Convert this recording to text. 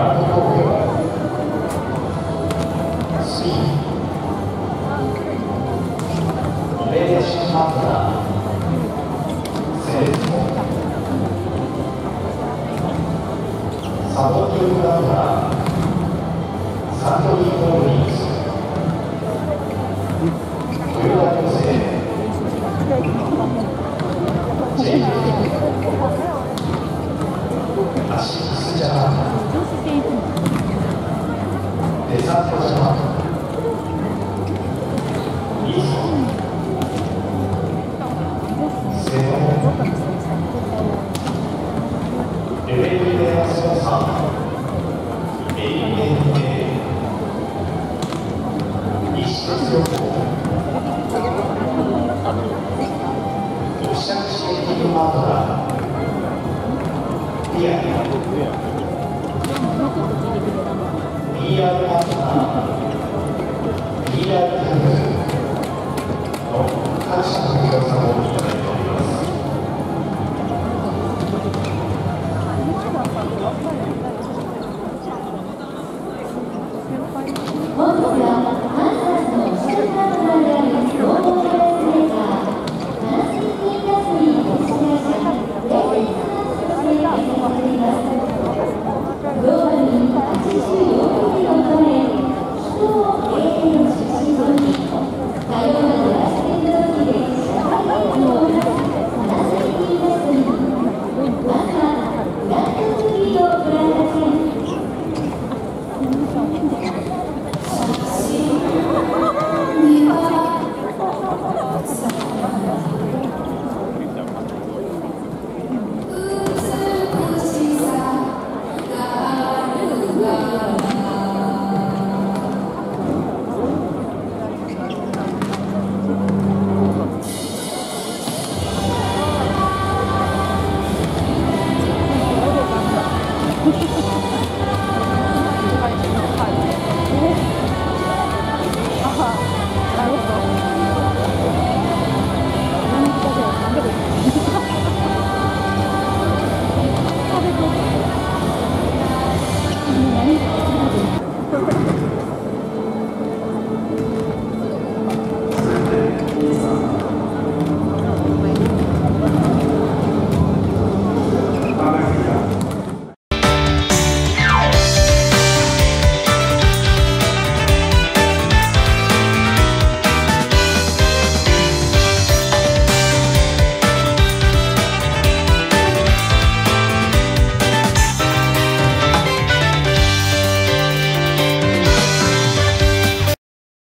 ランド東京スイーオベーションパートナーセレクトサポーティングパートナーサントリーホールディングストヨタ女性ジェイジアシックスジャパンデザートジャパンイーソンセノエレベーター操作ANA 西鉄旅行オフィシャルシェーティングパートナーPR パートナー PR タイムズの各社の皆様を